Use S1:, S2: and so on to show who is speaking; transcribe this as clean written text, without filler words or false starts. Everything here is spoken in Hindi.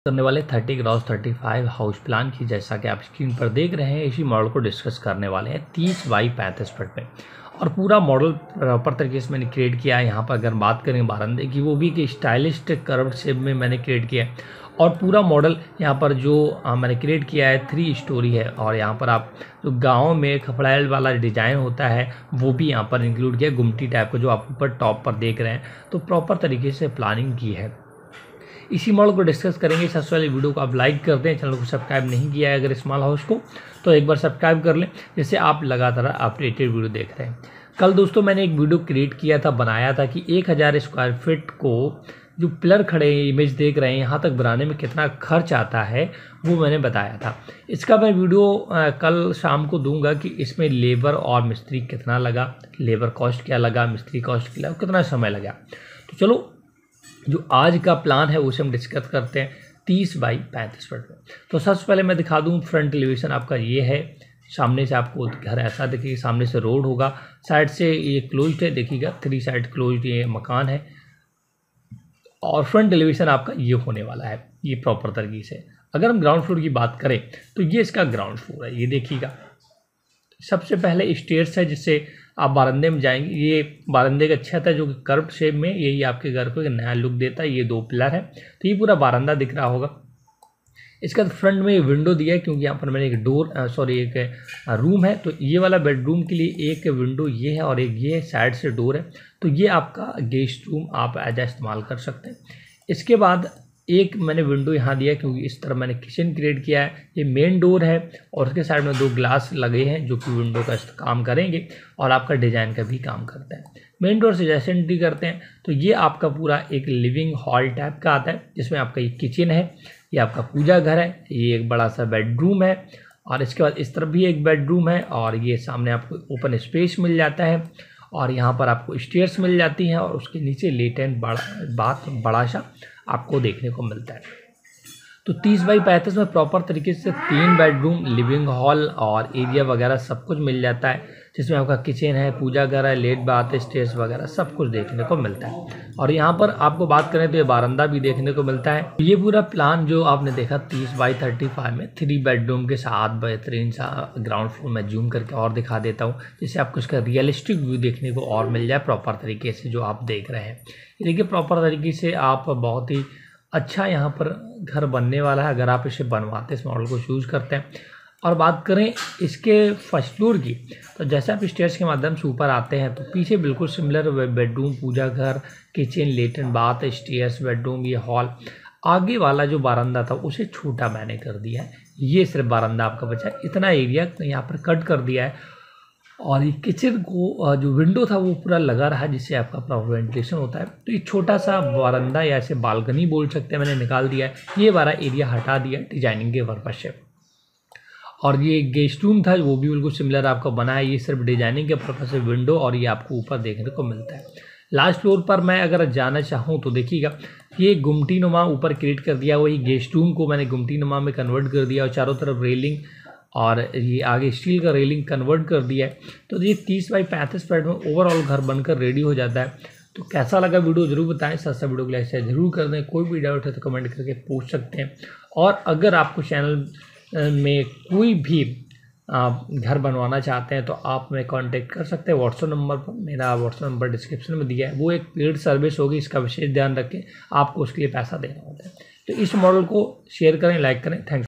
S1: करने वाले 30 क्रॉस 35 हाउस प्लान की, जैसा कि आप स्क्रीन पर देख रहे हैं। इसी मॉडल को डिस्कस करने वाले हैं 30 बाई 35 फीट पे, और पूरा मॉडल प्रॉपर तरीके से मैंने क्रिएट किया है। यहाँ पर अगर बात करें बारंदे की, वो भी कि स्टाइलिश कर्व्ड शेप में मैंने क्रिएट किया है। और पूरा मॉडल यहाँ पर जो मैंने क्रिएट किया है 3 स्टोरी है, और यहाँ पर आप जो गाँव में खपड़ैल वाला डिजाइन होता है वो भी यहाँ पर इंक्लूड किया, गुमटी टाइप का जो आप ऊपर टॉप पर देख रहे हैं। तो प्रॉपर तरीके से प्लानिंग की है। इसी मॉडल को डिस्कस करेंगे। सबसे पहले वीडियो को आप लाइक कर दें, चैनल को सब्सक्राइब नहीं किया है अगर स्मॉल हाउस को तो एक बार सब्सक्राइब कर लें, जिससे आप लगातार अपडेटेड वीडियो देख रहे हैं। कल दोस्तों मैंने एक वीडियो क्रिएट किया था, बनाया था कि 1000 स्क्वायर फीट को जो पिलर खड़े इमेज देख रहे हैं यहाँ तक बनाने में कितना खर्च आता है, वो मैंने बताया था। इसका मैं वीडियो कल शाम को दूंगा कि इसमें लेबर और मिस्त्री कितना लगा, लेबर कॉस्ट क्या लगा, मिस्त्री कॉस्ट क्या लगा, कितना समय लगा। तो चलो जो आज का प्लान है उसे हम डिस्कस करते हैं 30 बाई 35 फीट में। तो सबसे पहले मैं दिखा दूं, फ्रंट एलिवेशन आपका ये है। सामने से आपको घर ऐसा देखिए, सामने से रोड होगा, साइड से ये क्लोज्ड है, देखिएगा 3 साइड क्लोज्ड ये मकान है। और फ्रंट एलिवेशन आपका ये होने वाला है, ये प्रॉपर तरीके से। अगर हम ग्राउंड फ्लोर की बात करें तो ये इसका ग्राउंड फ्लोर है, ये देखिएगा। सबसे पहले स्टेयर्स है जिससे आप बारंदे में जाएंगे। ये बारंदे का छत है जो कि कर्व शेप में, यही आपके घर को एक नया लुक देता है। ये 2 पिलर है, तो ये पूरा बारंदा दिख रहा होगा। इसका फ्रंट में विंडो दिया है, क्योंकि यहाँ पर मैंने एक रूम है, तो ये वाला बेडरूम के लिए एक विंडो ये है और एक ये साइड से डोर है। तो ये आपका गेस्ट रूम आप एज इस्तेमाल कर सकते हैं। इसके बाद एक मैंने विंडो यहाँ दिया, क्योंकि इस तरह मैंने किचन क्रिएट किया है। ये मेन डोर है और उसके साइड में 2 ग्लास लगे हैं जो कि विंडो का काम करेंगे और आपका डिजाइन का भी काम करता है। मेन डोर से जैसे एंट्री करते हैं तो ये आपका पूरा एक लिविंग हॉल टाइप का आता है, जिसमें आपका ये किचन है, ये आपका पूजा घर है, ये एक बड़ा सा बेडरूम है, और इसके बाद इस तरफ भी एक बेडरूम है, और ये सामने आपको ओपन स्पेस मिल जाता है, और यहाँ पर आपको स्टेयर्स मिल जाती हैं, और उसके नीचे लेटेंट बड़ा सा आपको देखने को मिलता है। तो 30 बाई 35 में प्रॉपर तरीके से 3 बेडरूम, लिविंग हॉल और एरिया वगैरह सब कुछ मिल जाता है, जिसमें आपका किचन है, पूजा घर है, लेट बाथ, स्टेयर्स वगैरह सब कुछ देखने को मिलता है। और यहाँ पर आपको बात करें तो ये बारंदा भी देखने को मिलता है। ये पूरा प्लान जो आपने देखा 30 बाई 35 में 3 बेडरूम के साथ बेहतरीन सा ग्राउंड फ्लोर में जूम करके और दिखा देता हूँ, जिससे आपको इसका रियलिस्टिक व्यू देखने को और मिल जाए प्रॉपर तरीके से जो आप देख रहे हैं। देखिए प्रॉपर तरीके से आप बहुत ही अच्छा यहाँ पर घर बनने वाला है अगर आप इसे बनवाते इस मॉडल को चूज करते हैं। और बात करें इसके फर्स्ट फ्लोर की, तो जैसे आप स्टेयर्स के माध्यम से ऊपर आते हैं तो पीछे बिल्कुल सिमिलर बेडरूम, पूजा घर, किचन, लेटन बाथ, स्टेयर्स, बेडरूम, ये हॉल। आगे वाला जो बारंदा था उसे छोटा मैंने कर दिया है, ये सिर्फ बारंदा आपका बचा है। इतना एरिया यहाँ पर कट कर दिया है, और ये किचन को जो विंडो था वो पूरा लगा रहा है, जिससे आपका प्रॉपर वेंटिलेशन होता है। तो ये छोटा सा बारंदा या ऐसे बालकनी बोल सकते हैं, मैंने निकाल दिया है। ये वाला एरिया हटा दिया डिजाइनिंग के पर्पज से। और ये गेस्ट रूम था वो भी बिल्कुल सिमिलर आपका बना है, ये सिर्फ डिजाइनिंग के पर्पज से विंडो, और ये आपको ऊपर देखने को मिलता है। लास्ट फ्लोर पर मैं अगर जाना चाहूँ तो देखिएगा, ये गुमटी नुमा ऊपर क्रिएट कर दिया, वही गेस्ट रूम को मैंने गुमटी नुमा में कन्वर्ट कर दिया, और चारों तरफ रेलिंग और ये आगे स्टील का रेलिंग कन्वर्ट कर दिया है। तो ये 30 बाई 35 फीट में ओवरऑल घर बनकर रेडी हो जाता है। तो कैसा लगा वीडियो जरूर बताएं, साथ वीडियो को लाइक शेयर जरूर कर दें। कोई भी डाउट है तो कमेंट करके पूछ सकते हैं। और अगर आपको चैनल में कोई भी घर बनवाना चाहते हैं तो आप मैं कांटेक्ट कर सकते हैं व्हाट्सएप नंबर पर। मेरा व्हाट्सएप नंबर डिस्क्रिप्शन में दिया है। वो एक पेड सर्विस होगी, इसका विशेष ध्यान रखें, आपको उसके लिए पैसा देना होता है। तो इस मॉडल को शेयर करें, लाइक करें। थैंक्स।